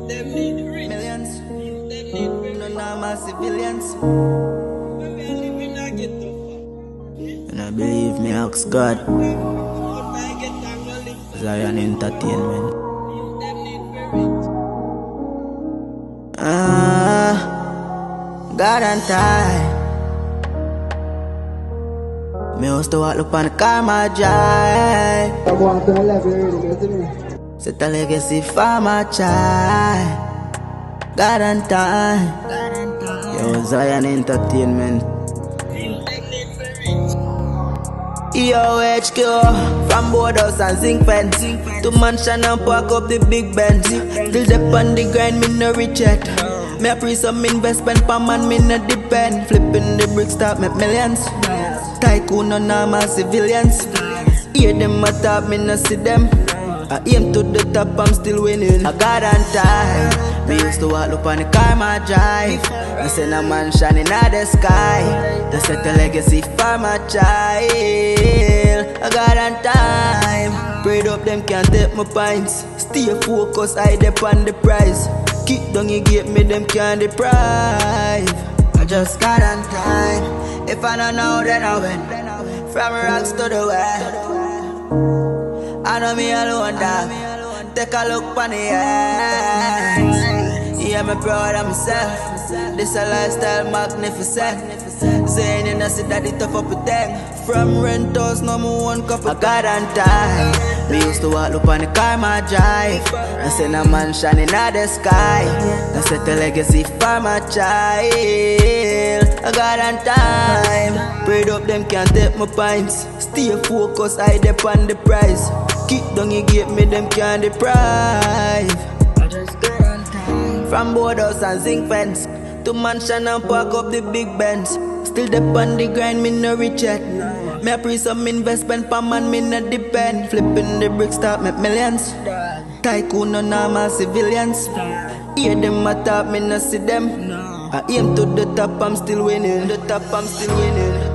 Them need rich. Millions, Them need very no normal civilians. When we are living a ghetto. And I believe me, ask God. But I get tangled. Zyon Entertainment. Them need very rich. God and I. Me used to walk up on the car, my drive. I want to level really, get to me. Set a legacy for my child. God and time. Yo, Zyon Entertainment. Them need very rich. Yo, HQ, from boardhouse and zinc fence to mansion and park up the big Benz. Still dep on the grind, me no rich yet. Me a pre some investment per man, me no depend. Flipping the bricks, start make millions. Tycoon, no normal civilians. Hear them a talk, me no see them. I aim to the top, I'm still winning. I got on time. Me used to walk up on the car, my drive. I send a mansion in the sky. They set a legacy for my child. I got on time. Prayed up, them can't take my pints. Stay focused, I dep on the prize. Kick down, you get me, them can't deprive. I just got on time. If I don't know, then I win. From rocks to the world. I know me alone, dog. Take a look on the ends. Yeah, me proud of myself. This a lifestyle magnificent. Zyon, you know, see that it tough up with them. From rentals, no more one cup of God and time. Me used to walk up on the car, my drive. I send a mansion in the sky. I set a legacy for my child. I got on time. Prayed up, them can't take my pints. Stay focused, I dep on the prize. Kick down, you get me, them can't deprive. I just got on time. From boardhouse and zinc fence to mansion and park up the big Benz. Still dep on the grind, me no rich yet. Me a pre some investment per man, me no depend. Flipping the bricks, start make millions. Tycoon, no normal civilians. Hear them a talk, me no see them. I aim to the top, I'm still winning. The top, I'm still winning.